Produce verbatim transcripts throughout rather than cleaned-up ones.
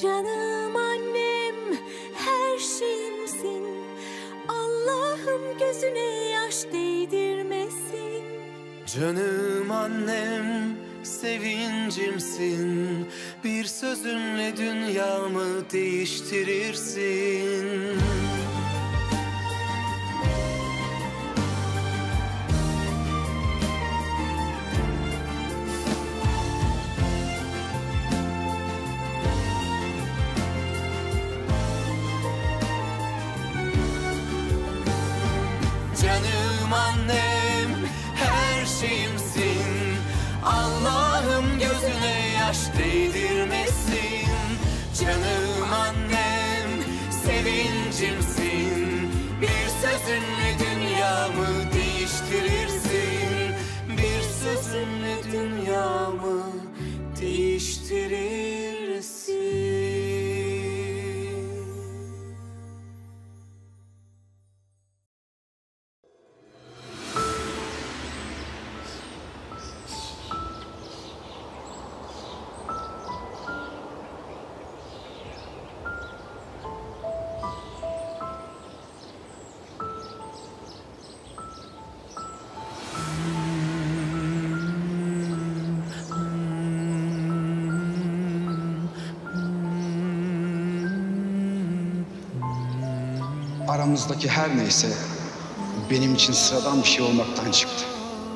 Canım annem, her şeyimsin. Allah'ım gözüne yaş değdirmesin. Canım annem, sevincimsin. Bir sözünle dünyamı değiştirirsin. Canım annem, her şeyimsin. Allah'ım gözüne yaş değdirmesin. Canım annem, sevincimsin. Bir sözünle dünyamı değiştirirsin. Bir sözünle dünyamı değiştirirsin. Aramızdaki her neyse benim için sıradan bir şey olmaktan çıktı.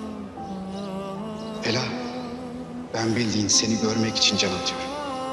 Ela, ben bildiğin seni görmek için can atıyorum.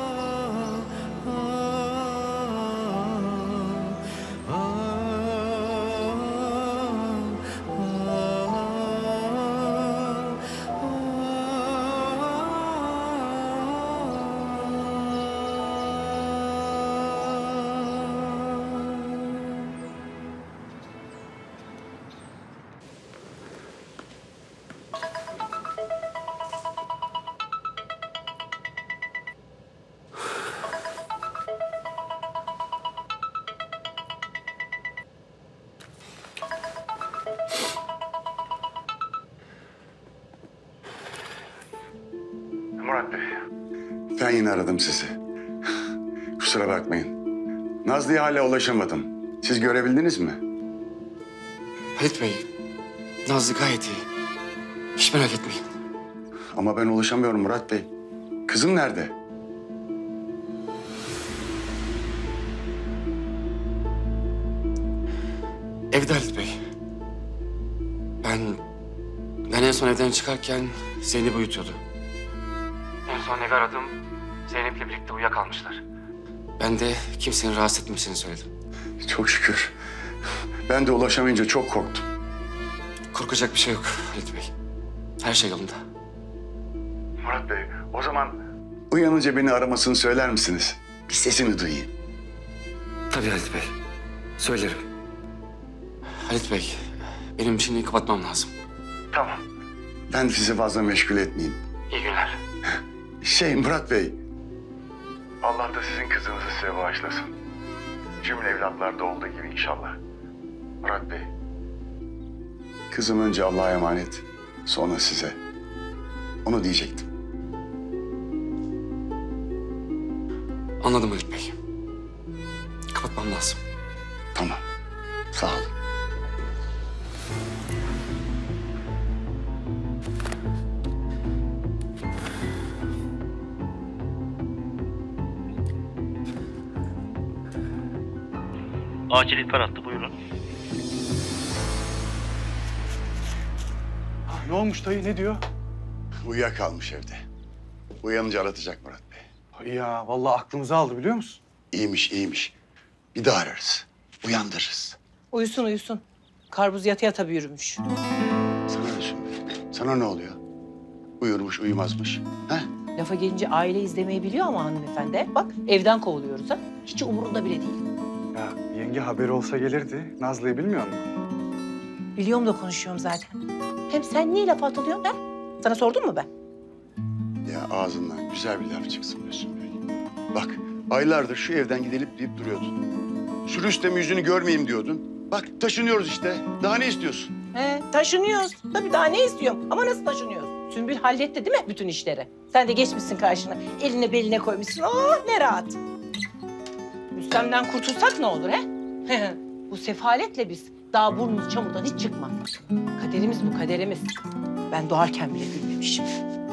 Murat Bey, ben yine aradım sizi. Kusura bakmayın. Nazlı'ya hala ulaşamadım. Siz görebildiniz mi? Halit Bey, Nazlı gayet iyi. Hiç merak etmeyin. Ama ben ulaşamıyorum Murat Bey. Kızım nerede? Evde Halit Bey. Ben... Ben en son evden çıkarken Zeynep'i uyutuyordu. En son evi aradım. Zeynep'le birlikte uyuyakalmışlar. Ben de kimsenin rahatsız etmesini söyledim. Çok şükür. Ben de ulaşamayınca çok korktum. Korkacak bir şey yok Halit Bey. Her şey yolunda. Murat Bey, o zaman uyanınca beni aramasını söyler misiniz? Bir sesini duyayım. Tabii Halit Bey. Söylerim. Halit Bey, benim şimdi kapatmam lazım. Tamam. Ben sizi fazla meşgul etmeyeyim. İyi günler. Şey Murat Bey. Allah da sizin kızınızı size bağışlasın. Cümle evlatlarda olduğu gibi inşallah. Murat Bey. Kızım önce Allah'a emanet, sonra size. Onu diyecektim. Anladım Halit Bey. Kapatmam lazım. Tamam. Sağ olun. Acil ihbar attı, buyurun. Ne olmuş dayı, ne diyor? Uyuyakalmış evde. Uyanınca aratacak Murat Bey. Ay ya, vallahi aklımızı aldı biliyor musun? İyiymiş, iyiymiş. Bir daha ararız. Uyandırırız. Uyusun uyusun. Karpuz yata yata büyürmüş. Sana ne Sümbül? Sana ne oluyor? Uyurmuş, uyumazmış. Ha? Lafa gelince aile izlemeyi biliyor ama hanımefendi. Bak evden kovuluyoruz ha. Hiç umurunda bile değil. Ya yenge haberi olsa gelirdi. Nazlı'yı bilmiyor musun? Biliyorum da konuşuyorum zaten. Hem sen niye laf atılıyorsun ha? Sana sordum mu ben? Ya ağzından güzel bir laf çıksın be Sümbül. Bak aylardır şu evden gidelim deyip duruyordun. Sürü üstlemi yüzünü görmeyeyim diyordun. Bak taşınıyoruz işte. Daha ne istiyorsun? He, taşınıyoruz. Tabii daha ne istiyorum? Ama nasıl taşınıyoruz? Sümbül halletti değil mi bütün işleri? Sen de geçmişsin karşına. Eline beline koymuşsun. Oh ne rahat. Rüstem'den kurtulsak ne olur he? Bu sefaletle biz daha burnumuz çamurdan hiç çıkmaz. Kaderimiz bu, kaderimiz. Ben doğarken bile bilmemişim.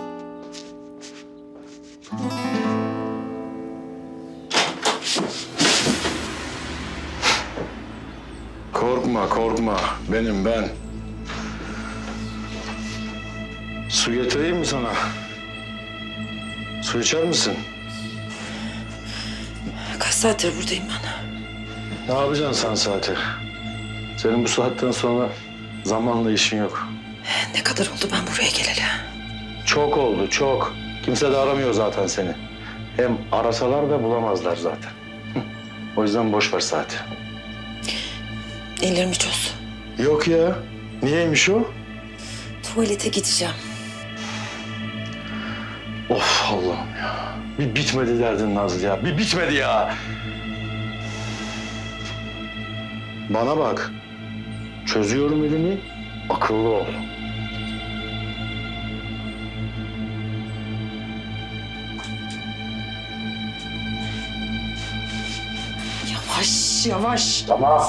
Korkma, korkma. Benim ben. Su getireyim mi sana? Su içer misin? Kaç saattir buradayım ben? Ne yapacaksın sen saati? Senin bu saatten sonra zamanla işin yok. Ne kadar oldu ben buraya geleli? Çok oldu, çok. Kimse de aramıyor zaten seni. Hem arasalar da bulamazlar zaten. O yüzden boş ver saati. Ellerimi çöz. Yok ya. Niyeymiş o? Tuvalete gideceğim. Of Allah'ım ya. Bir bitmedi derdin Nazlı ya. Bir bitmedi ya. Bana bak. Çözüyorum elini. Akıllı ol. Yavaş, yavaş. Tamam.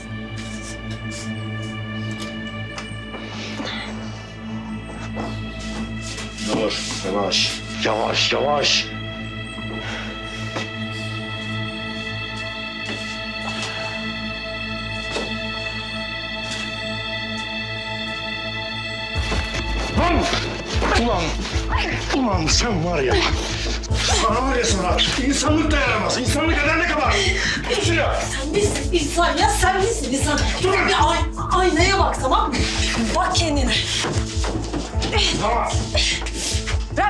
Dur, yavaş. Yavaş, yavaş. Lan! Ulan! Ulan sen var ya! Sana var ya sana! İnsanlık da yaramaz. İnsanlık eder ne kadar? Dur şuraya! Sen misin insan ya? Sen misin insan? Dur bir ay aynaya bak, tamam mı? Bak kendine. Tamam. Bırak.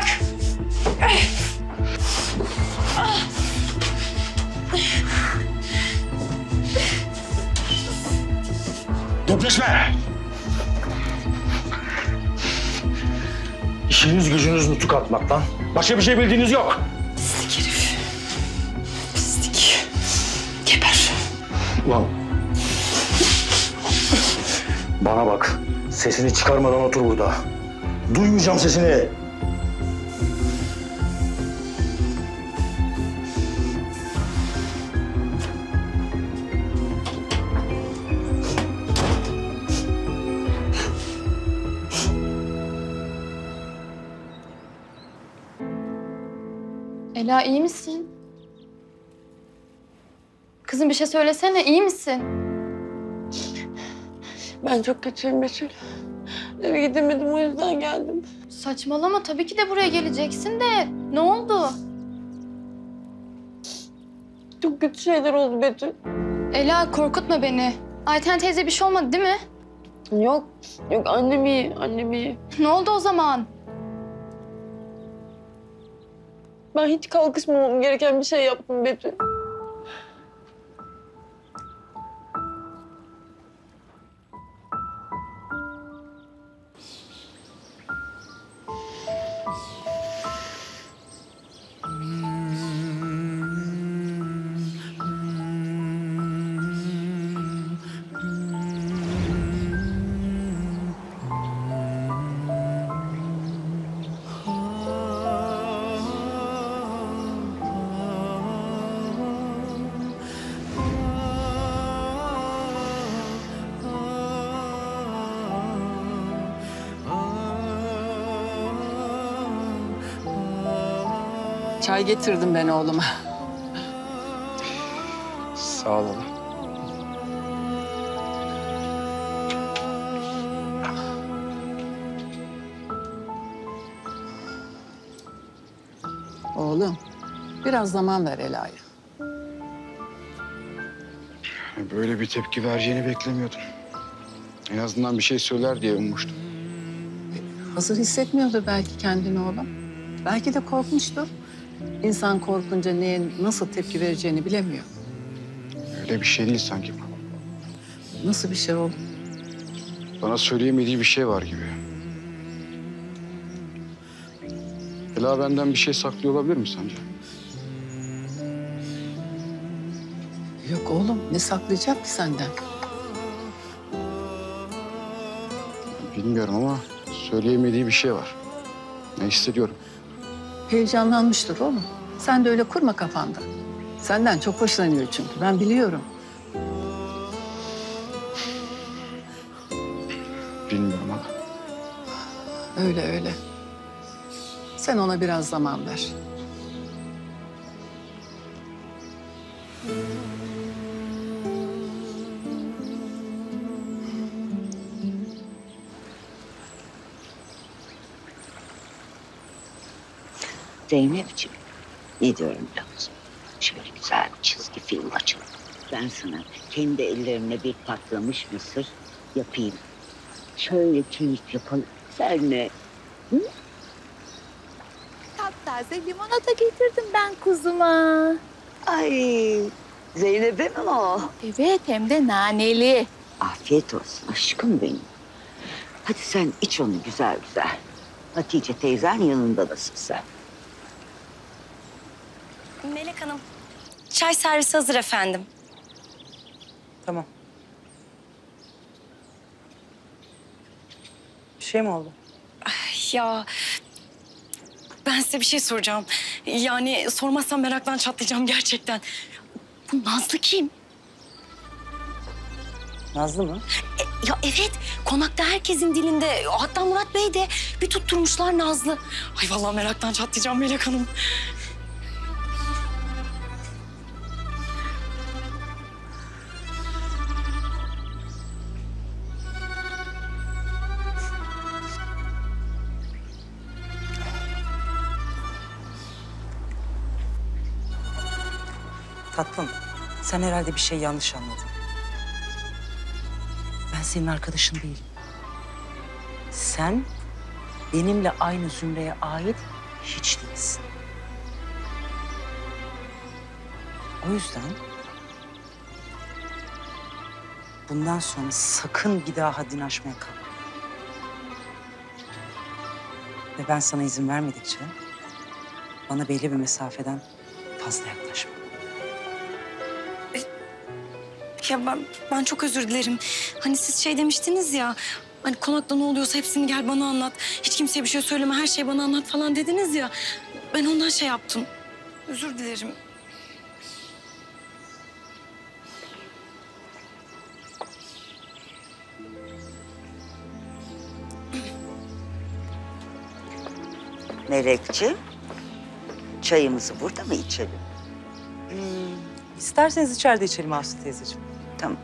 Depreşme! İşiniz gücünüz nutuk atmaktan. Başka bir şey bildiğiniz yok. Pislik herif. Pislik. Geber. Ulan. Bana bak. Sesini çıkarmadan otur burada. Duymayacağım sesini. Ela iyi misin? Kızım bir şey söylesene, iyi misin? Ben çok kötüyüm Betül. Eve gidemedim, o yüzden geldim. Saçmalama, tabii ki de buraya geleceksin de. Ne oldu? Çok kötü şeyler oldu Betül. Ela korkutma beni. Ayten teyze bir şey olmadı değil mi? Yok, yok annem iyi, annem iyi. Ne oldu o zaman? Ben hiç kalkışmamam gereken bir şey yaptım Betül. Çay getirdim ben oğluma. Sağ ol hala. Oğlum, biraz zaman ver Ela'ya. Böyle bir tepki vereceğini beklemiyordum. En azından bir şey söyler diye ummuştum. Hazır hissetmiyordur belki kendini oğlum. Belki de korkmuştur. İnsan korkunca neye nasıl tepki vereceğini bilemiyor. Öyle bir şey değil sanki bu. Nasıl bir şey oğlum? Bana söyleyemediği bir şey var gibi. Ela benden bir şey saklıyor olabilir mi sence? Yok oğlum, ne saklayacak ki senden? Bilmiyorum ama söyleyemediği bir şey var. Ne hissediyorum? Heyecanlanmıştır oğlum. Sen de öyle kurma kafanda. Senden çok hoşlanıyor çünkü. Ben biliyorum. Bilmiyorum ama. Öyle öyle. Sen ona biraz zaman ver. Zeynep'ciğim, ne diyorum biliyor musun? Şöyle güzel bir çizgi film açalım. Ben sana kendi ellerimle bir patlamış mısır yapayım. Şöyle keyif yapalım. Sen ne? Hı? Taptaze limonata getirdim ben kuzuma. Ay, Zeynep'e mi o? Evet, hem de naneli. Afiyet olsun aşkım benim. Hadi sen iç onu güzel güzel. Hatice teyzen yanındadasın sen. Melek Hanım, çay servisi hazır efendim. Tamam. Bir şey mi oldu? Ya ben size bir şey soracağım. Yani sormazsam meraktan çatlayacağım gerçekten. Bu Nazlı kim? Nazlı mı? E, ya evet, konakta herkesin dilinde. Hatta Murat Bey de bir tutturmuşlar Nazlı. Ay vallahi meraktan çatlayacağım Melek Hanım. Tatlım, sen herhalde bir şey yanlış anladın. Ben senin arkadaşın değilim. Sen benimle aynı zümreye ait hiç değilsin. O yüzden bundan sonra sakın bir daha haddini aşmaya kalkma. Ve ben sana izin vermedikçe bana belli bir mesafeden fazla yaklaşma. Ya ben, ben çok özür dilerim. Hani siz şey demiştiniz ya... Hani konakta ne oluyorsa hepsini gel bana anlat. Hiç kimseye bir şey söyleme, her şeyi bana anlat falan dediniz ya. Ben ondan şey yaptım. Özür dilerim. Melekciğim, çayımızı burada mı içelim? Hmm, isterseniz içeride içelim Aslı teyzeciğim. Tamam.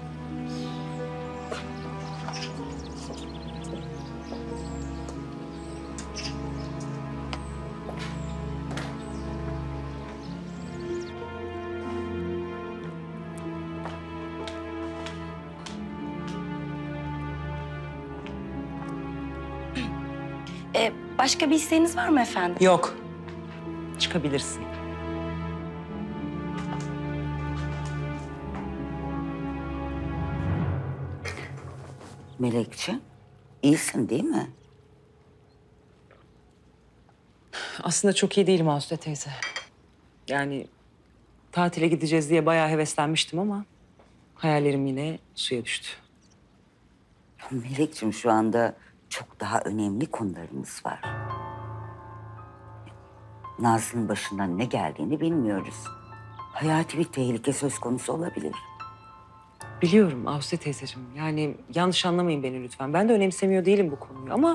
Ee, başka bir isteğiniz var mı efendim? Yok. Çıkabilirsin. Melekciğim, iyisin değil mi? Aslında çok iyi değilim Aslı teyze. Yani tatile gideceğiz diye bayağı heveslenmiştim ama hayallerim yine suya düştü. Melekciğim, şu anda çok daha önemli konularımız var. Nazlı'nın başından ne geldiğini bilmiyoruz. Hayati bir tehlike söz konusu olabilir. Biliyorum Aslı teyzeciğim. Yani yanlış anlamayın beni lütfen. Ben de önemsemiyor değilim bu konuyu ama...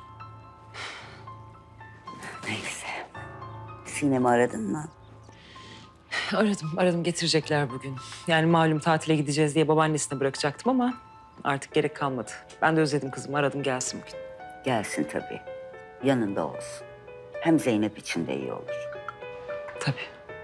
Neyse. Sinem'i aradın mı? Aradım, aradım. Getirecekler bugün. Yani malum tatile gideceğiz diye babaannesine bırakacaktım ama artık gerek kalmadı. Ben de özledim kızımı. Aradım, gelsin bugün. Gelsin tabii. Yanında olsun. Hem Zeynep için de iyi olur. Tabii.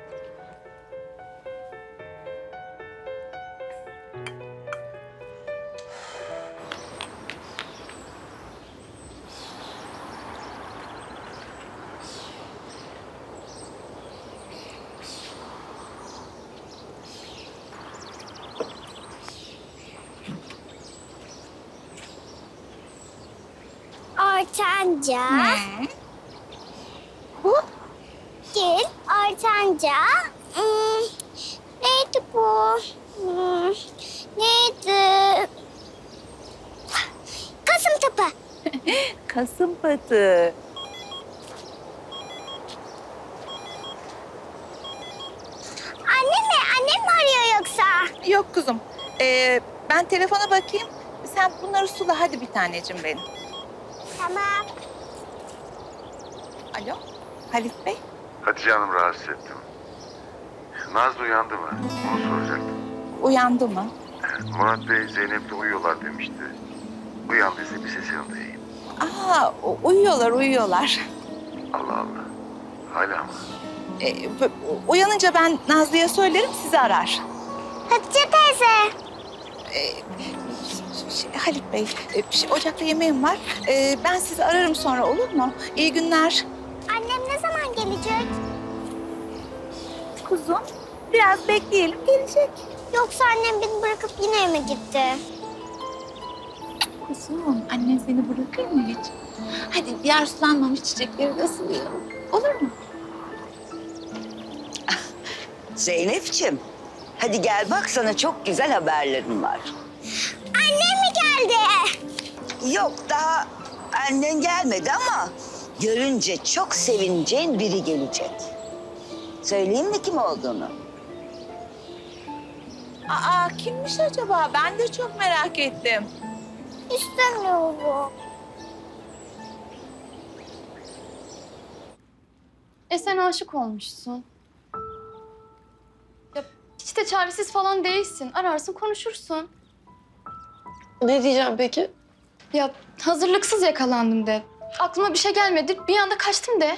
Ortanca. Ne? Bu? Gel, ortanca. Hmm, neydi bu? Hmm, neydi? Kasımpaşa. Kasımpaşa. Anne Yok kuzum. Ee, ben telefona bakayım. Sen bunları sula hadi bir tanecim benim. Tamam. Alo, Halit Bey. Hatice Hanım rahatsız ettim. Nazlı uyandı mı? Onu soracaktım. Uyandı mı? Murat Bey Zeynep'le uyuyorlar demişti. Uyandıysa bir sesini duyayım. Aa, u- uyuyorlar, uyuyorlar. Allah Allah. Hala mı? Ee, b- uyanınca ben Nazlı'ya söylerim, sizi arar. Hatice teyze. Ee, şey, Halit Bey, e, şey, ocakta yemeğim var. Ee, ben sizi ararım sonra, olur mu? İyi günler. Annem ne zaman gelecek? Kuzum, biraz bekleyelim, gelecek. Yoksa annem beni bırakıp yine mi gitti? Kuzum, annen seni bırakır mı hiç? Hadi diğer sulanmamış çiçekleri de sulayalım. Olur mu? Zeynep'ciğim, hadi gel bak sana çok güzel haberlerim var. Annem mi geldi? Yok daha annen gelmedi ama görünce çok sevineceğin biri gelecek. Söyleyeyim mi kim olduğunu? Aa, kimmiş acaba? Ben de çok merak ettim. İstemiyorum. E sen aşık olmuşsun. Ya hiç de çaresiz falan değilsin. Ararsın, konuşursun. Ne diyeceğim peki? Ya hazırlıksız yakalandım de. Aklıma bir şey gelmedi, bir anda kaçtım de.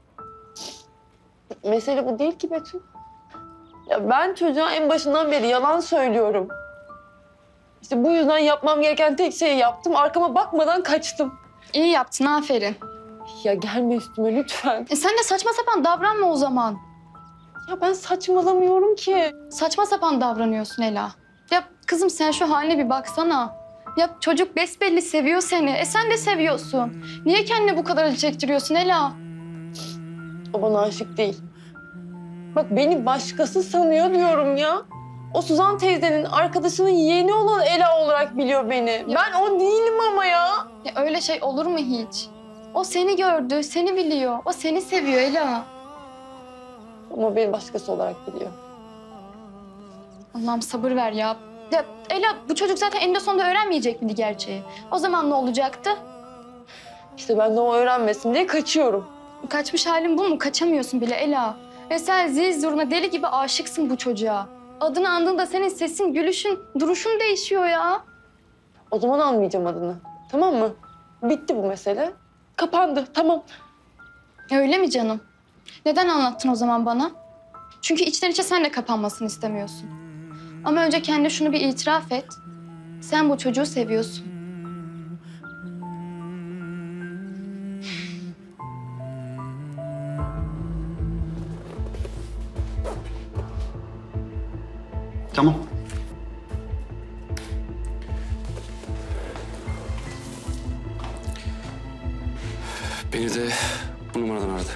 Mesele bu değil ki Betül. Ya ben çocuğa en başından beri yalan söylüyorum. İşte bu yüzden yapmam gereken tek şeyi yaptım. Arkama bakmadan kaçtım. İyi yaptın, aferin. Ya gelme üstüme lütfen. E sen de saçma sapan davranma o zaman. Ya ben saçmalamıyorum ki. Saçma sapan davranıyorsun Ela. Ya kızım sen şu haline bir baksana. Ya çocuk besbelli seviyor seni. E sen de seviyorsun. Niye kendine bu kadar acı çektiriyorsun Ela? O bana aşık değil. Bak beni başkası sanıyor diyorum ya. O Suzan teyzenin arkadaşının yeğeni olan Ela olarak biliyor beni. Ya. Ben o değilim ama ya. Ya öyle şey olur mu hiç? O seni gördü, seni biliyor. O seni seviyor Ela. Ama beni başkası olarak biliyor. Allah'ım sabır ver ya. Ya Ela bu çocuk zaten eninde sonunda öğrenmeyecek miydi gerçeği? O zaman ne olacaktı? İşte ben de o öğrenmesin diye kaçıyorum. Kaçmış halin bu mu? Kaçamıyorsun bile Ela. Ve sen zil zurna deli gibi aşıksın bu çocuğa. Adını andığında senin sesin, gülüşün, duruşun değişiyor ya. O zaman almayacağım adını. Tamam mı? Bitti bu mesele. Kapandı. Tamam. Öyle mi canım? Neden anlattın o zaman bana? Çünkü içten içe sen de kapanmasını istemiyorsun. Ama önce kendine şunu bir itiraf et. Sen bu çocuğu seviyorsun. Tamam. Beni de bu numaradan aradı.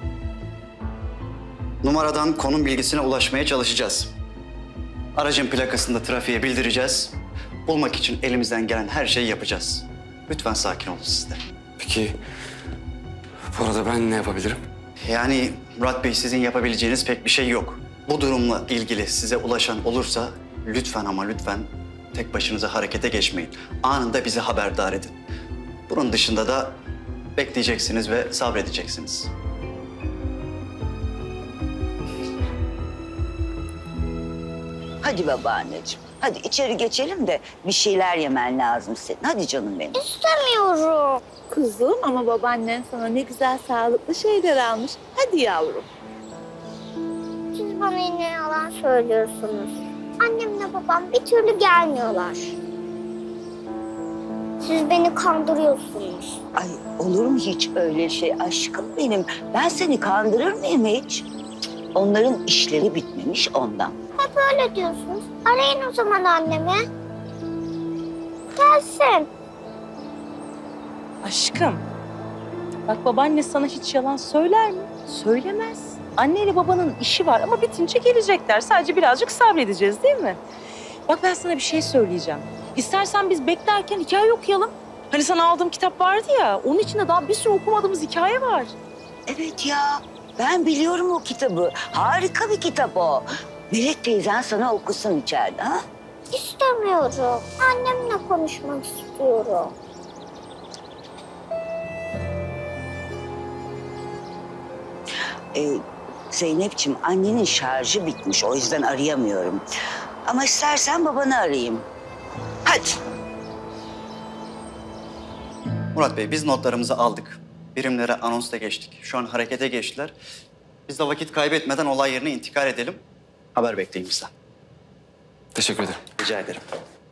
Numaradan konum bilgisine ulaşmaya çalışacağız. Aracın plakasını da trafiğe bildireceğiz. Bulmak için elimizden gelen her şeyi yapacağız. Lütfen sakin olun siz de. Peki bu arada ben ne yapabilirim? Yani Murat Bey sizin yapabileceğiniz pek bir şey yok. Bu durumla ilgili size ulaşan olursa lütfen ama lütfen tek başınıza harekete geçmeyin. Anında bizi haberdar edin. Bunun dışında da bekleyeceksiniz ve sabredeceksiniz. Hadi babaanneciğim. Hadi içeri geçelim de bir şeyler yemen lazım senin. Hadi canım benim. İstemiyorum. Kuzum ama babaannen sana ne güzel sağlıklı şeyler almış. Hadi yavrum. Siz bana yine yalan söylüyorsunuz. Annemle babam bir türlü gelmiyorlar. Siz beni kandırıyorsunuz. Ay olur mu hiç öyle şey aşkım benim? Ben seni kandırır mıyım hiç? Cık, onların işleri bitmemiş ondan. Hep öyle diyorsunuz. Arayın o zaman annemi. Gelsin. Aşkım, bak babaanne sana hiç yalan söyler mi? Söylemez. Anneyle babanın işi var ama bitince gelecekler. Sadece birazcık sabredeceğiz değil mi? Bak ben sana bir şey söyleyeceğim. İstersen biz beklerken hikaye okuyalım. Hani sana aldığım kitap vardı ya, onun içinde daha bir sürü okumadığımız hikaye var. Evet ya, ben biliyorum o kitabı. Harika bir kitap o. Melek teyzen sana okusun içeride ha? İstemiyorum. Annemle konuşmak istiyorum. Ee, Zeynep'ciğim annenin şarjı bitmiş. O yüzden arayamıyorum. Ama istersen babanı arayayım. Hadi. Murat Bey, biz notlarımızı aldık. Birimlere anonsla geçtik. Şu an harekete geçtiler. Biz de vakit kaybetmeden olay yerine intikal edelim. Haber bekleyin bizden. Teşekkür ederim. Rica ederim.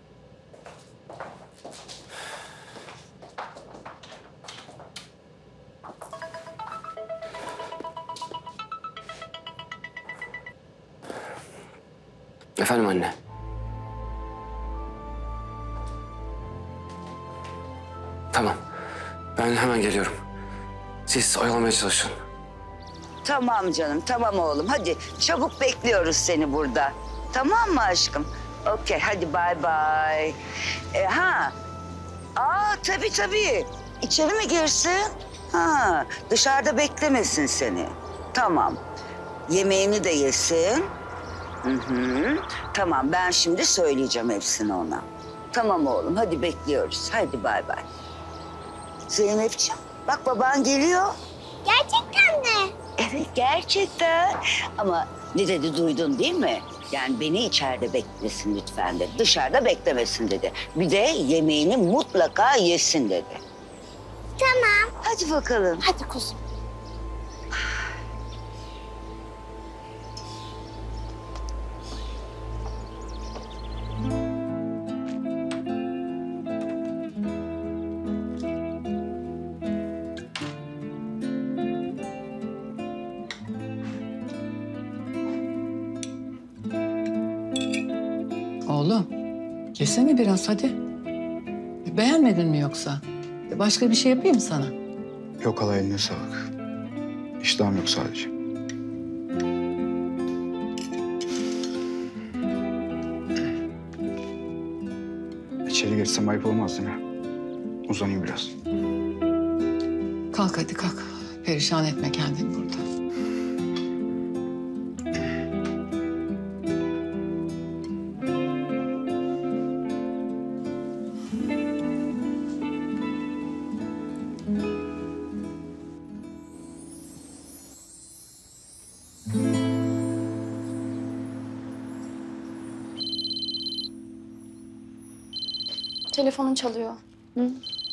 Efendim anne. Tamam. Ben hemen geliyorum. Siz oyalamaya çalışın. Tamam canım, tamam oğlum. Hadi çabuk bekliyoruz seni burada. Tamam mı aşkım? Okey, hadi bay bay. E, ha, aa tabii tabii. İçeri mi girsin? Ha, dışarıda beklemesin seni. Tamam. Yemeğini de yesin. Hı hı. Tamam, ben şimdi söyleyeceğim hepsini ona. Tamam oğlum, hadi bekliyoruz. Hadi bay bay. Zeynepciğim, bak baban geliyor. Gerçekten mi? Evet, gerçekten. Ama ne dedi duydun değil mi? Yani beni içeride beklesin lütfen dedi. Dışarıda beklemesin dedi. Bir de yemeğini mutlaka yesin dedi. Tamam. Hadi bakalım. Hadi kuzum. Oğlum, yesene biraz hadi. Beğenmedin mi yoksa? Başka bir şey yapayım mı sana? Yok hala, eline sağlık. İştahım yok sadece. İçeri geçsem ayıp olmaz değil mi? Uzanayım biraz. Kalk hadi kalk. Perişan etme kendini burada. Telefonun çalıyor. Hı?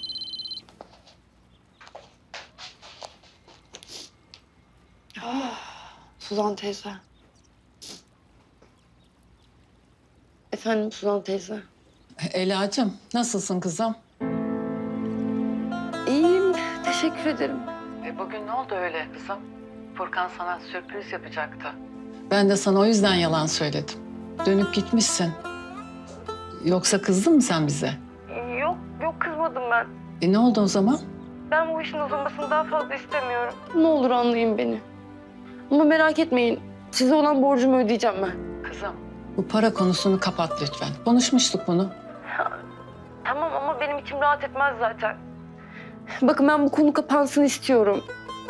Ama Suzan teyze. Efendim Suzan teyze. Ela'cığım, nasılsın kızım? İyiyim, teşekkür ederim. E bugün ne oldu öyle kızım? Furkan sana sürpriz yapacaktı. Ben de sana o yüzden yalan söyledim. Dönüp gitmişsin. Yoksa kızdın mı sen bize? Yok, yok kızmadım ben. E ne oldu o zaman? Ben bu işin uzamasını daha fazla istemiyorum. Ne olur anlayın beni. Ama merak etmeyin, size olan borcumu ödeyeceğim ben. Kızım. Bu para konusunu kapat lütfen. Konuşmuştuk bunu. Tamam ama benim içim rahat etmez zaten. Bakın ben bu konu kapansın istiyorum.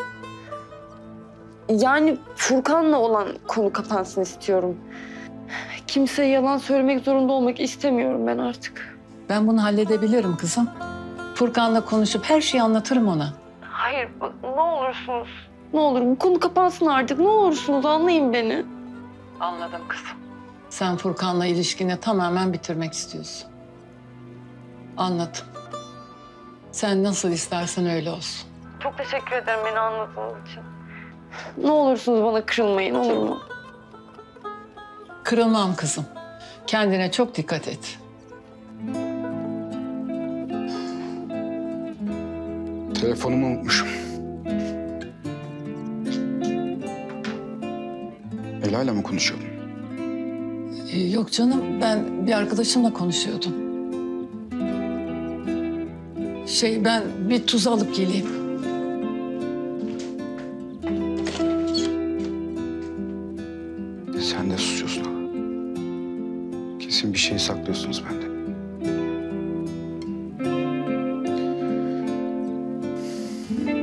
Yani Furkan'la olan konu kapansın istiyorum. Kimseye yalan söylemek zorunda olmak istemiyorum ben artık. Ben bunu halledebilirim kızım. Furkan'la konuşup her şeyi anlatırım ona. Hayır bak, ne olursunuz. Ne olur bu konu kapansın artık. Ne olursunuz anlayın beni. Anladım kızım. Sen Furkan'la ilişkini tamamen bitirmek istiyorsun. Anladım. Sen nasıl istersen öyle olsun. Çok teşekkür ederim beni anladığınız için. Ne olursunuz bana kırılmayın olur mu? Kırılmam kızım. Kendine çok dikkat et. Telefonumu unutmuşum. Ela'yla mı konuşuyordun? Ee, yok canım, ben bir arkadaşımla konuşuyordum. Şey, ben bir tuz alıp geleyim. Sen de susuyorsun hala. Kesin bir şey saklıyorsunuz benden.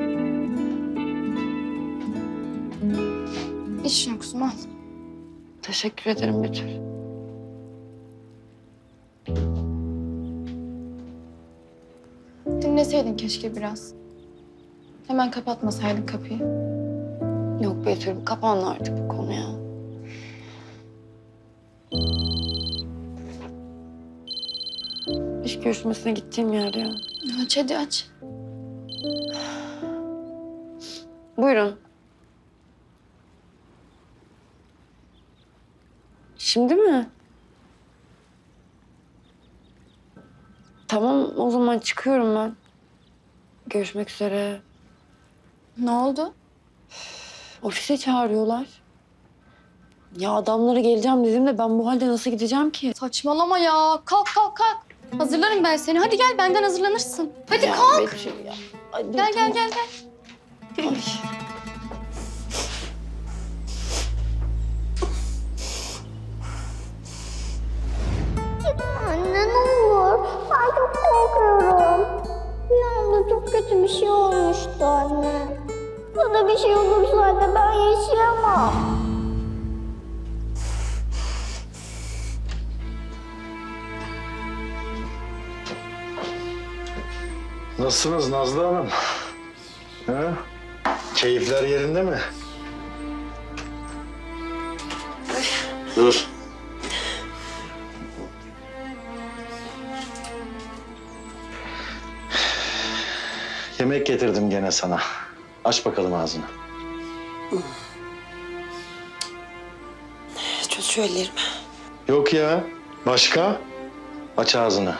İç şunu kuzum al. Teşekkür ederim Betül. Dinleseydin keşke biraz. Hemen kapatmasaydın kapıyı. Yok Betül, kapandı artık bu konu ya. İş görüşmesine gittiğim yer ya. Aç hadi aç. Buyurun. Şimdi mi? Tamam, o zaman çıkıyorum ben. Görüşmek üzere. Ne oldu? Ofise çağırıyorlar. Ya adamlara geleceğim dedim de ben bu halde nasıl gideceğim ki? Saçmalama ya. Kalk kalk kalk. Hazırlarım ben seni. Hadi gel benden hazırlanırsın. Hadi Ya kalk. Betül ya. Ay, dur, Gel gel tamam. gel gel. Ay. Anne ne olur. Ben çok korkuyorum. Bir anda çok kötü bir şey olmuştu anne. Sana bir şey olursa anne ben yaşayamam. Nasılsınız Nazlı Hanım? Ha? Keyifler yerinde mi? Dur. Yemek getirdim gene sana. Aç bakalım ağzını. Çöz şu ellerimi. Yok ya. Başka? Aç ağzını.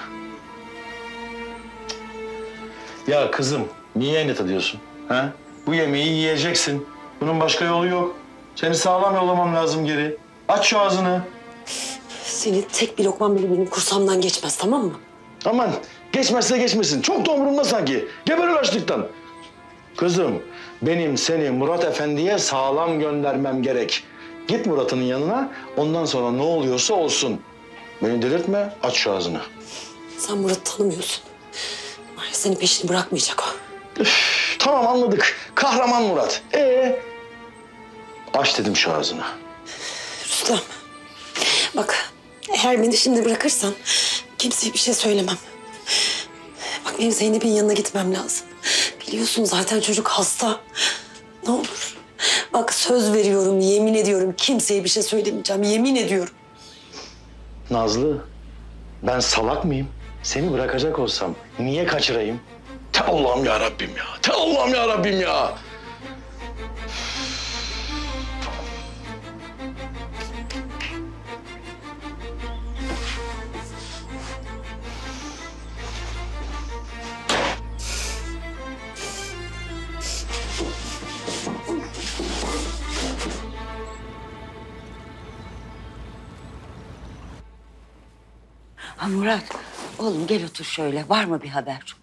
Ya kızım, niye enit ediyorsun? Ha? Bu yemeği yiyeceksin. Bunun başka yolu yok. Seni sağlam yollamam lazım geri. Aç şu ağzını. Senin tek bir lokman bile benim kursamdan geçmez, tamam mı? Aman geçmezse geçmesin. Çok da umurumda sanki. Geberir açlıktan. Kızım, benim seni Murat Efendi'ye sağlam göndermem gerek. Git Murat'ın yanına, ondan sonra ne oluyorsa olsun. Beni delirtme, aç şu ağzını. Sen Murat'ı tanımıyorsun. Senin peşini bırakmayacak o. Üf, tamam anladık. Kahraman Murat. Ee? Aç dedim şu ağzını. Rüstem, bak eğer beni şimdi bırakırsan kimseye bir şey söylemem. Bak benim Zeynep'in yanına gitmem lazım. Biliyorsun zaten çocuk hasta. Ne olur. Bak söz veriyorum, yemin ediyorum kimseye bir şey söylemeyeceğim. Yemin ediyorum. Nazlı, ben salak mıyım? Seni bırakacak olsam niye kaçırayım? Te Allah'ım ya Rabbim ya. Te Allah'ım ya Rabbim ya. Ha Murat, oğlum gel otur şöyle. Var mı bir haber?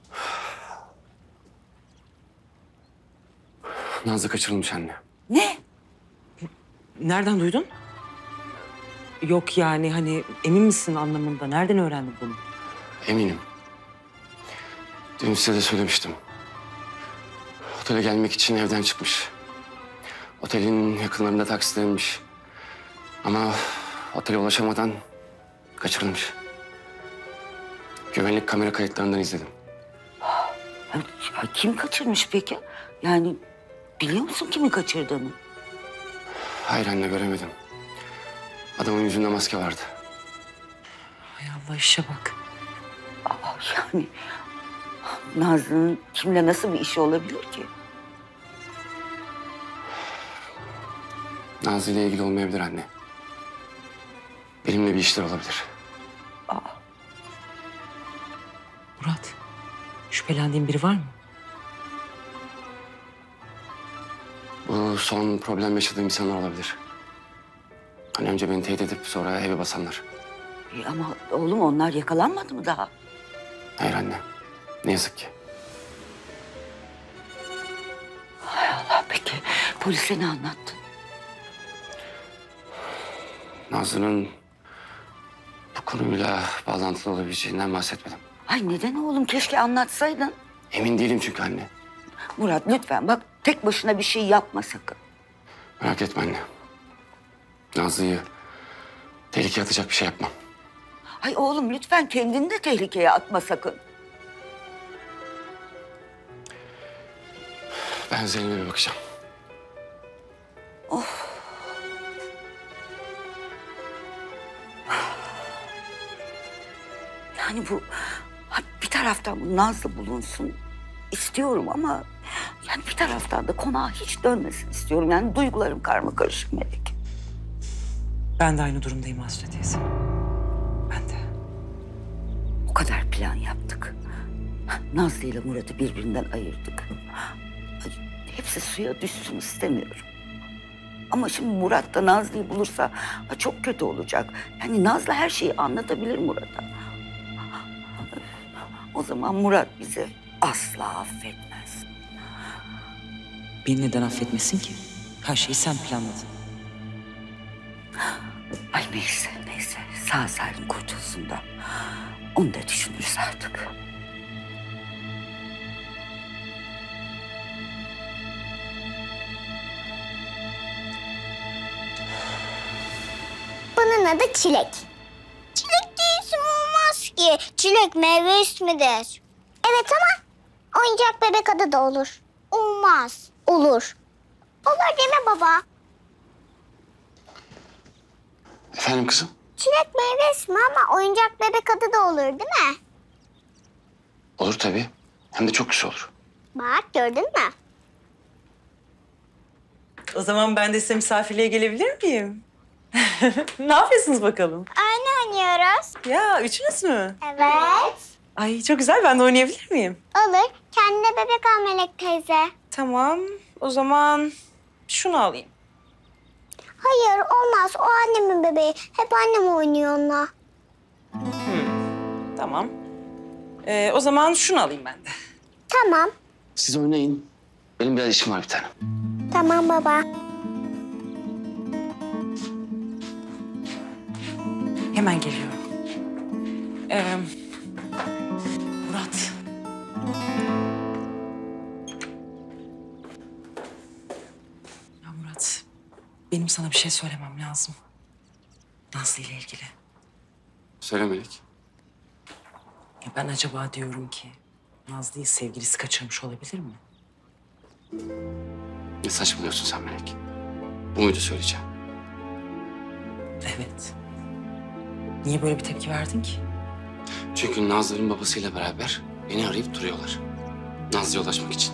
Nazlı kaçırılmış anne. Ne? Nereden duydun? Yok yani hani emin misin anlamında? Nereden öğrendin bunu? Eminim. Dün size de söylemiştim. Otele gelmek için evden çıkmış. Otelin yakınlarında taksilenmiş. Ama otele ulaşamadan kaçırılmış. Güvenlik kamera kayıtlarından izledim. Ya kim kaçırmış peki? Yani biliyor musun kimin kaçırdığını? Hayır anne göremedim. Adamın yüzünde maske vardı. Hay Allah işe bak. Aa, yani Nazlı'nın kimle nasıl bir işi olabilir ki? Nazlı ile ilgili olmayabilir anne. Benimle bir işler olabilir. Aa. Murat, şüphelendiğin biri var mı? Bu son problem yaşadığım insanlar olabilir. Hani önce beni teyit edip sonra eve basanlar. E ama oğlum onlar yakalanmadı mı daha? Hayır anne. Ne yazık ki. Hay Allah peki polise ne anlattın? Nazlı'nın bu konuyla bağlantılı olabileceğinden bahsetmedim. Ay neden oğlum keşke anlatsaydın. Emin değilim çünkü anne. Murat lütfen bak tek başına bir şey yapma sakın. Merak etme anne. Nazlı'yı tehlikeye atacak bir şey yapmam. Ay oğlum lütfen kendini de tehlikeye atma sakın. Ben Zeynep'e bakacağım. Of. Yani bu ha, bir taraftan bu Nazlı bulunsun istiyorum ama yani bir taraftan da konağa hiç dönmesin istiyorum. Yani duygularım karma karışık Melek. Ben de aynı durumdayım Aslı teyze. Ben de. O kadar plan yaptık. Nazlı ile Murat'ı birbirinden ayırdık. Ay, hepsi suya düşsün istemiyorum. Ama şimdi Murat da Nazlı'yı bulursa ha, çok kötü olacak. Yani Nazlı her şeyi anlatabilir Murat'a. O zaman Murat bizi asla affetmez. Beni neden affetmesin ki? Her şeyi sen planladın. Ay neyse neyse sağ salim kurtulsun da onu da düşünürüz artık. Bunun adı Çilek. Çilek diye isim olmaz ki. Çilek meyve ismidir. Evet ama oyuncak bebek adı da olur. Olmaz. Olur. Olur değil mi baba? Efendim kızım? Çilek meyve ismi ama oyuncak bebek adı da olur değil mi? Olur tabii. Hem de çok güzel olur. Bak gördün mü? O zaman ben de size misafirliğe gelebilir miyim? Ne yapıyorsunuz bakalım? Aynı oynuyoruz. Ya üçünüz mü? Evet. Ay çok güzel. Ben de oynayabilir miyim? Olur. Kendine bebek al Melek teyze. Tamam. O zaman şunu alayım. Hayır olmaz. O annemin bebeği. Hep annem oynuyor onunla. Tamam. Ee, o zaman şunu alayım ben de. Tamam. Siz oynayın. Benim biraz işim var bir tane. Tamam baba. Hemen geliyorum. Ee, Murat. Ya Murat, benim sana bir şey söylemem lazım. Nazlı ile ilgili. Söyle Melek. Ya ben acaba diyorum ki Nazlı'yı sevgilisi kaçırmış olabilir mi? Ne saçmalıyorsun sen Melek? Bu muydu söyleyeceğim? Evet. Niye böyle bir tepki verdin ki? Çünkü Nazlı'nın babasıyla beraber beni arayıp duruyorlar. Nazlı'ya ulaşmak için.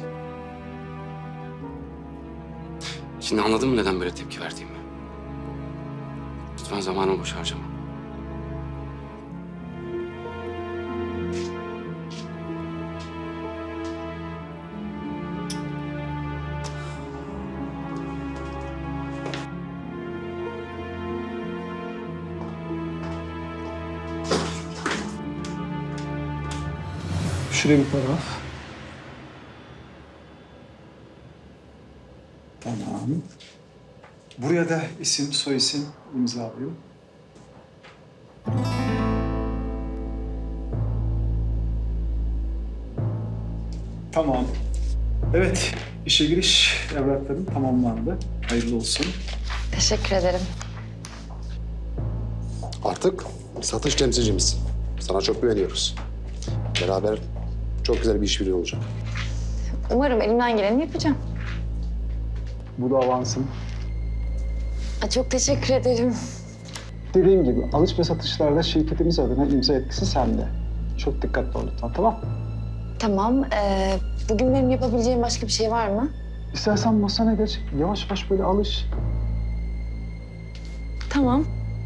Şimdi anladın mı neden böyle tepki verdiğimi? Lütfen zamanımı boş harcama. Şuraya bir fotoğraf. Tamam. Buraya da isim, soyisim imzalayayım. Tamam. Evet, işe giriş evrakların tamamlandı. Hayırlı olsun. Teşekkür ederim. Artık satış temsilcimizsin. Sana çok güveniyoruz. Beraber çok güzel bir işbirliği olacak. Umarım elimden geleni yapacağım. Bu da avansın. Aa, çok teşekkür ederim. Dediğim gibi alış ve satışlarda şirketimiz adına imza etkisi sende. Çok dikkatli ol lütfen, tamam? Tamam. ee, bugün benim yapabileceğim başka bir şey var mı? İstersen masana geç, yavaş yavaş böyle alış. Tamam.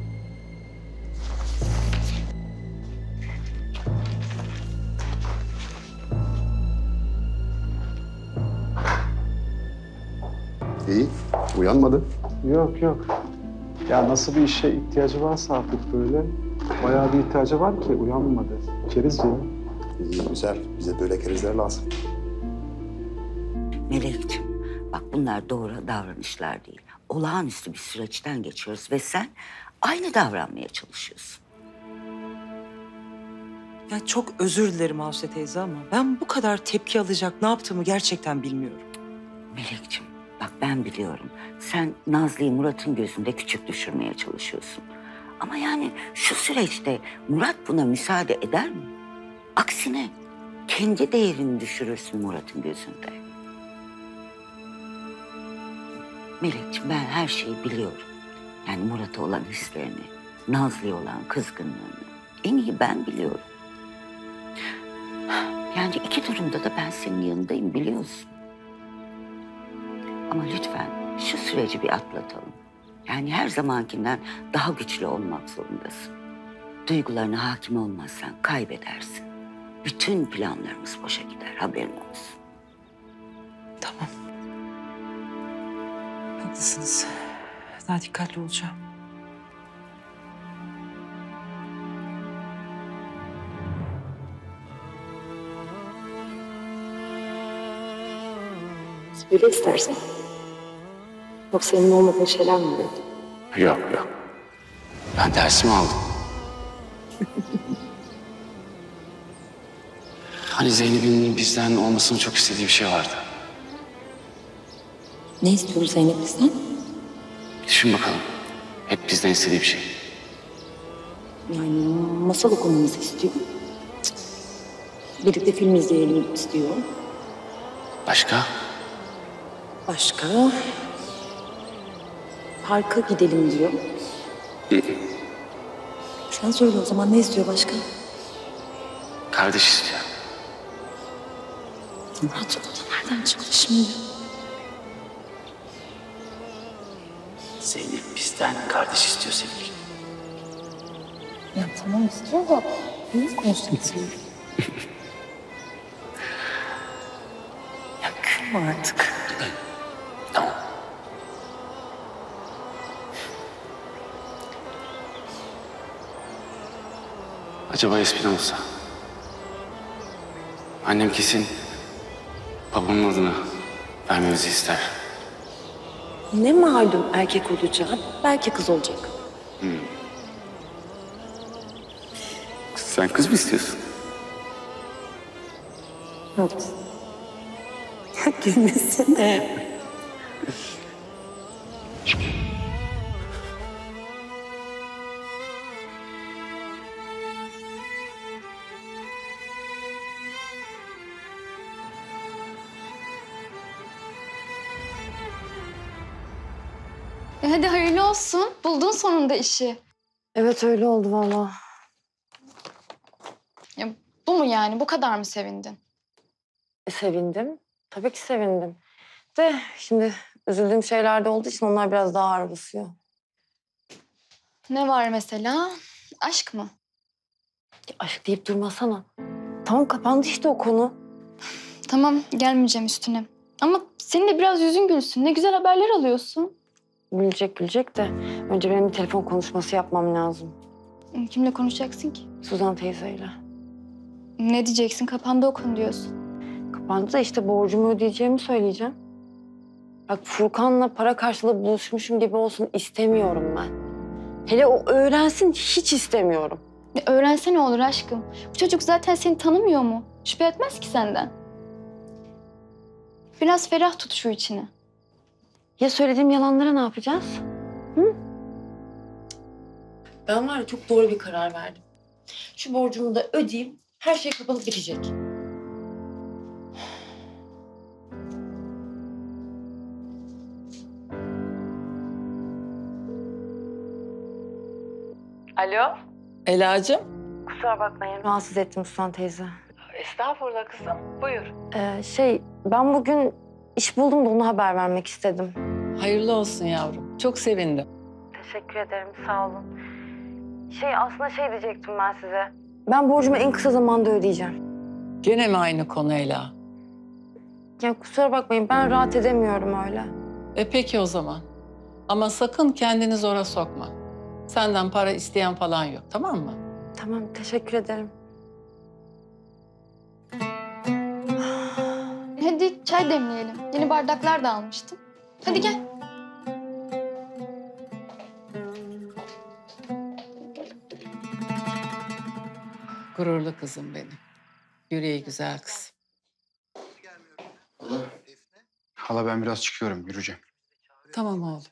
İyi, uyanmadı. Yok yok. Ya nasıl bir işe ihtiyacı varsa artık böyle. Bayağı bir ihtiyacı var ki uyanmadı. Keriz ya. İyi, güzel. Bize böyle kerizler lazım. Melekciğim bak bunlar doğru davranışlar değil. Olağanüstü bir süreçten geçiyoruz ve sen aynı davranmaya çalışıyorsun. Ya çok özür dilerim Aslı teyze ama ben bu kadar tepki alacak ne yaptığımı gerçekten bilmiyorum. Melekciğim bak ben biliyorum. Sen Nazlı'yı Murat'ın gözünde küçük düşürmeye çalışıyorsun. Ama yani şu süreçte Murat buna müsaade eder mi? Aksine kendi değerini düşürürsün Murat'ın gözünde. Melekciğim, ben her şeyi biliyorum. Yani Murat'a olan hislerini, Nazlı'ya olan kızgınlığını en iyi ben biliyorum. Yani iki durumda da ben senin yanındayım, biliyorsun. Ama lütfen şu süreci bir atlatalım. Yani her zamankinden daha güçlü olmak zorundasın. Duygularına hakim olmazsan kaybedersin. Bütün planlarımız boşa gider, haberin olsun. Tamam. Haklısınız. Daha dikkatli olacağım. Söyle istersen. Yoksa emin olmadığın şeyler mi oldu? Yok yok. Ben dersimi aldım. Hani Zeynep'in bizden olmasını çok istediği bir şey vardı. Ne istiyor Zeynep bizden? Düşün bakalım. Hep bizden istediği bir şey. Yani masal okumamızı istiyor. Cık. Birlikte film izleyelim istiyor. Başka? Başka? Parka gidelim diyor. Sen söyle o zaman, ne istiyor başka? Kardeş istiyor. Murat, o da nereden çıktı şimdi? Zeynep bizden kardeş istiyor sevgilim. Ya tamam istiyor da ne konuşacaksın? Ya gülme artık. Tamam. Acaba espri olsa? Annem kesin babamın adını vermemizi ister. Ne malum erkek olacak, belki kız olacak. Hmm. Sen kız mı istiyorsun? Evet. Gülmesene. E hadi hayırlı olsun. Buldun sonunda işi. Evet öyle oldu vallahi. Ya bu mu yani? Bu kadar mı sevindin? E, sevindim. Tabii ki sevindim. De şimdi üzüldüğüm şeyler de olduğu için onlar biraz daha ağır basıyor. Ne var mesela? Aşk mı? Ya, aşk deyip durmasana. Tamam, kapandı işte o konu. Tamam, gelmeyeceğim üstüne. Ama senin de biraz yüzün gülsün. Ne güzel haberler alıyorsun. Gülecek gülecek de önce benim bir telefon konuşması yapmam lazım. Kimle konuşacaksın ki? Suzan teyzeyle. Ne diyeceksin? Kapandı o konu diyorsun. Kapandı da işte borcumu ödeyeceğimi söyleyeceğim. Bak, Furkan'la para karşılığı buluşmuşum gibi olsun istemiyorum ben. Hele o öğrensin, hiç istemiyorum. E, öğrense ne olur aşkım? Bu çocuk zaten seni tanımıyor mu? Şüphe etmez ki senden. Biraz ferah tut şu içini. Ya söylediğim yalanlara ne yapacağız? Hı? Ben var ya, çok doğru bir karar verdim. Şu borcumu da ödeyeyim, her şey kapanıp bitecek. Alo? Elacığım? Kusura bakmayın, rahatsız ettim Suzan teyze. Estağfurullah kızım. Buyur. Ee, şey, ben bugün iş buldum da onu haber vermek istedim. Hayırlı olsun yavrum. Çok sevindim. Teşekkür ederim, sağ olun. Şey, aslında şey diyecektim ben size. Ben borcumu en kısa zamanda ödeyeceğim. Gene mi aynı konu Ela? Ya kusura bakmayın, ben rahat edemiyorum öyle. E peki o zaman. Ama sakın kendini zora sokma. Senden para isteyen falan yok, tamam mı? Tamam, teşekkür ederim. Hadi çay demleyelim. Yeni bardaklar da almıştım. Hadi gel. Gururlu kızım benim. Yüreği güzel kız. Hala ben biraz çıkıyorum, yürüyeceğim. Tamam oğlum.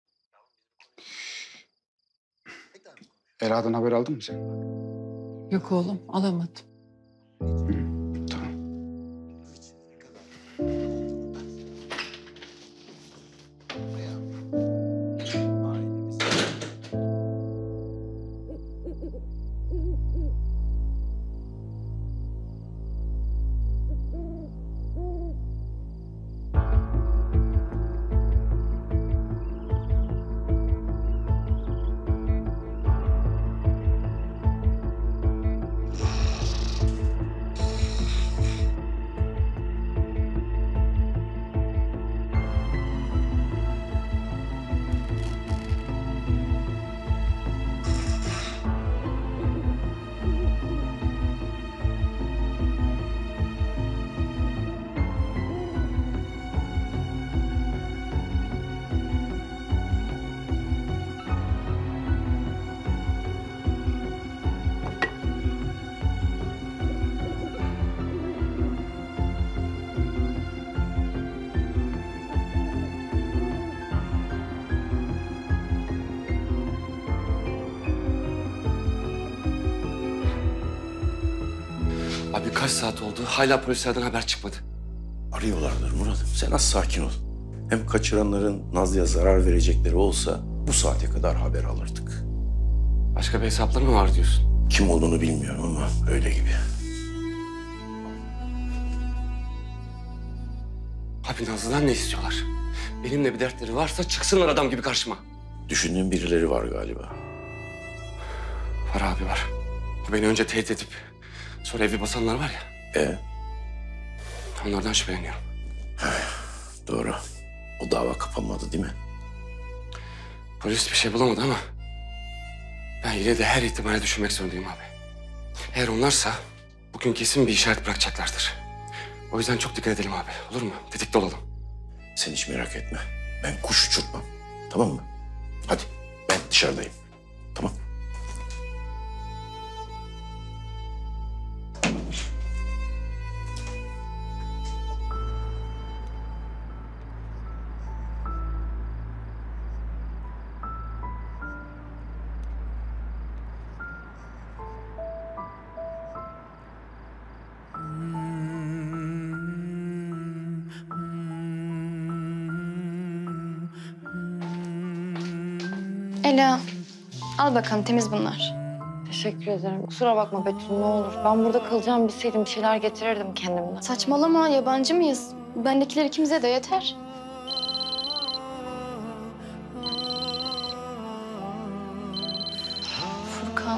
Ela'dan haber aldın mı sen? Yok oğlum, alamadım. Abi kaç saat oldu? Hala polislerden haber çıkmadı. Arıyorlardır Murat'ım. Sen az sakin ol. Hem kaçıranların Nazlı'ya zarar verecekleri olsa bu saate kadar haber alırdık. Başka bir hesapları mı var diyorsun? Kim olduğunu bilmiyorum ama öyle gibi. Abi Nazlı'dan ne istiyorlar? Benimle bir dertleri varsa çıksınlar adam gibi karşıma. Düşündüğün birileri var galiba. Var abi var. Beni önce tehdit edip sonra evi basanlar var ya. E? Onlardan şüpheleniyorum. Doğru. O dava kapanmadı değil mi? Polis bir şey bulamadı ama ben yine de her ihtimale düşünmek zorundayım abi. Eğer onlarsa bugün kesin bir işaret bırakacaklardır. O yüzden çok dikkat edelim abi. Olur mu? Tetikte olalım. Sen hiç merak etme. Ben kuş uçurtmam. Tamam mı? Hadi ben dışarıdayım. Tamam. Ela, al bakalım temiz bunlar. Teşekkür ederim. Kusura bakma Betül ne olur. Ben burada kalacağım bilseydim bir şeyler getirirdim kendimden. Saçmalama, yabancı mıyız? Bendekiler ikimize de yeter. Furkan.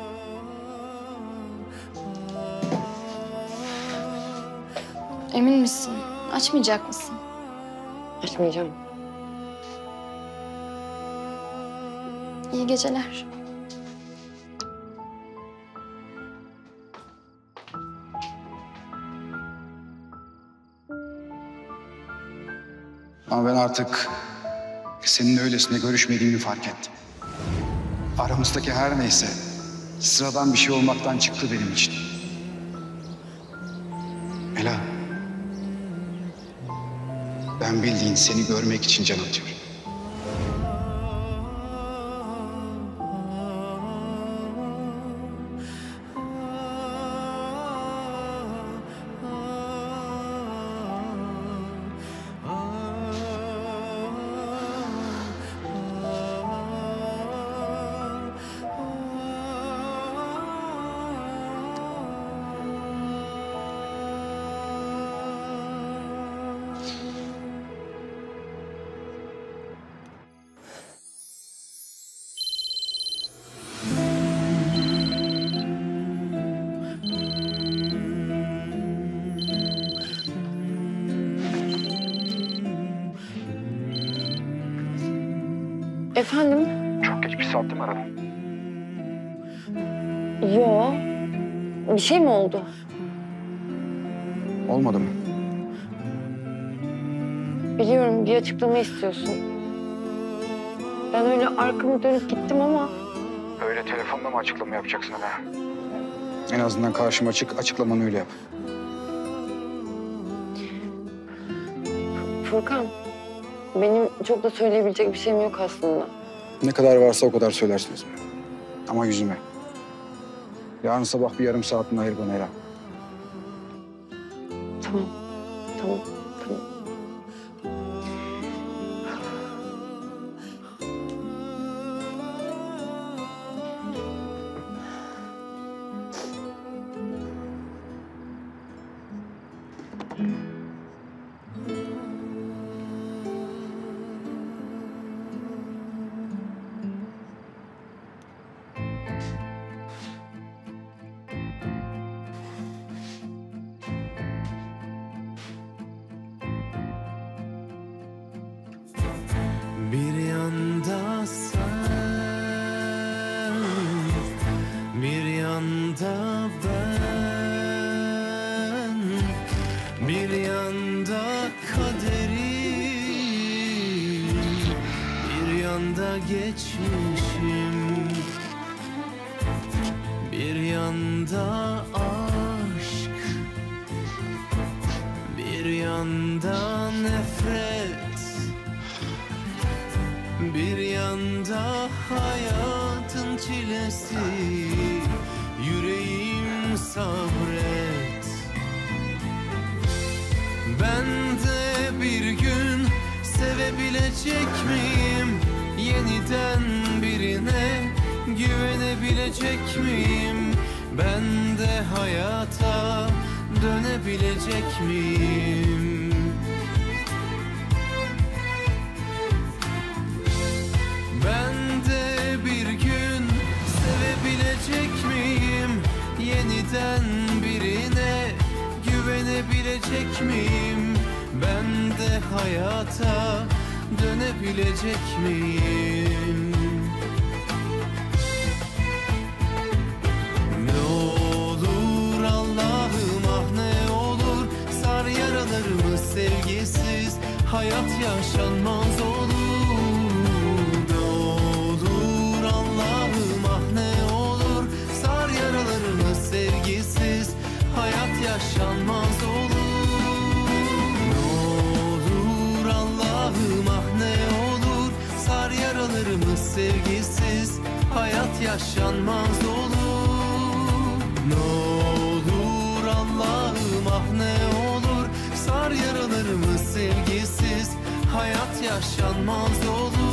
Emin misin? Açmayacak mısın? Açmayacağım. İyi geceler. Ama ben artık seninle öylesine görüşmediğimi fark ettim. Aramızdaki her neyse sıradan bir şey olmaktan çıktı benim için. Ela, ben bildiğin seni görmek için can atıyorum. Efendim? Çok geç bir saatte mi aradın? Yo. Bir şey mi oldu? Olmadı mı? Biliyorum bir açıklama istiyorsun. Ben öyle arkamı dönüp gittim ama... Öyle telefonla mı açıklama yapacaksın ha? En azından karşıma çık, açıklamanı öyle yap. Furkan, benim çok da söyleyebilecek bir şeyim yok aslında. Ne kadar varsa o kadar söylersiniz. Ama yüzüme. Yarın sabah bir yarım saatini ayır bana Ela. Tamam, tamam, tamam. Bir yanda sen, bir yanda ben, bir yanda kaderim, bir yanda geçmişim, bir yanda aşk, bir yanda nefret. Bir yanda hayatın çilesi, yüreğim sabret. Ben de bir gün sevebilecek miyim? Yeniden birine güvenebilecek miyim? Ben de hayata dönebilecek miyim? Ben de bir gün sevebilecek miyim? Yeniden birine güvenebilecek miyim? Ben de hayata dönebilecek miyim? Ne olur Allah'ım ah ne olur, sar yaralarımı sevgisiz, hayat yaşanmaz olur. Sevgisiz hayat yaşanmaz olur. Ne olur Allah'ım ah ne olur, sar yaralarımı sevgisiz hayat yaşanmaz olur. Ne olur Allah'ım ah ne olur, sar yaralarımı sevgisiz hayat yaşanmaz olur.